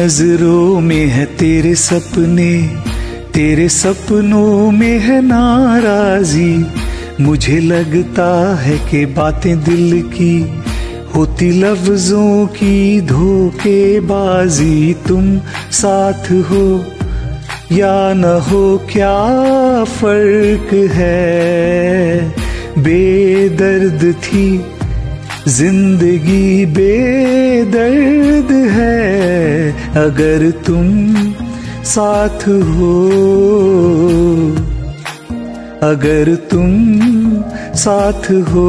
नजरों में है तेरे सपने, तेरे सपनों में है नाराजी। मुझे लगता है कि बातें दिल की होती लफ्जों की धोखेबाजी। तुम साथ हो या न हो क्या फर्क है, बेदर्द थी जिंदगी बेदर्द है। अगर तुम साथ हो, अगर तुम साथ हो।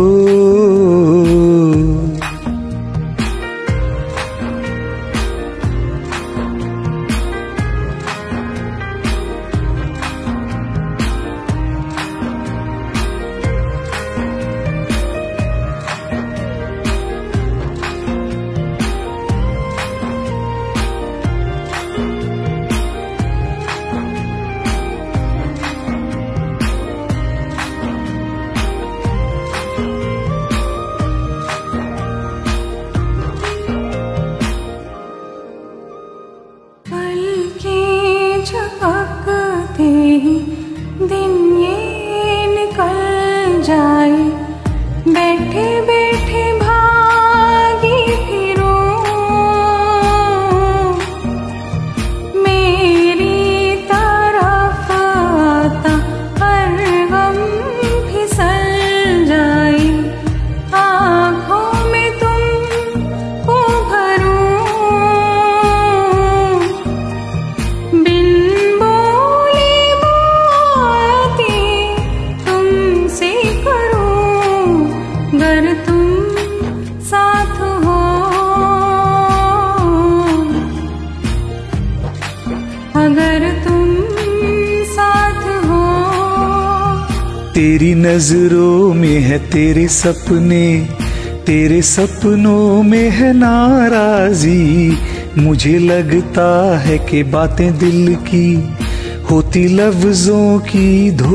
तेरी नजरों में है तेरे सपने, तेरे सपनों में है नाराजी। मुझे लगता है कि बातें दिल की होती लफ्जों की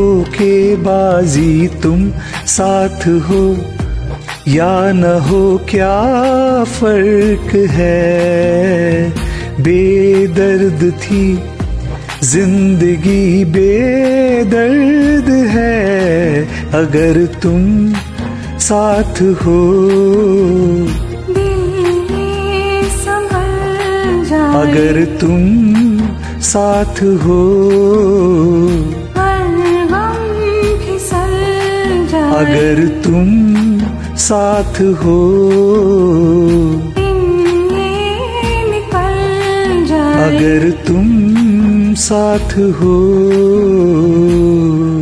धोखेबाजी। तुम साथ हो या न हो क्या फर्क है, बेदर्द थी जिंदगी बेदर्द है। अगर तुम साथ हो, अगर तुम साथ हो, अगर तुम साथ हो, अगर तुम साथ हो।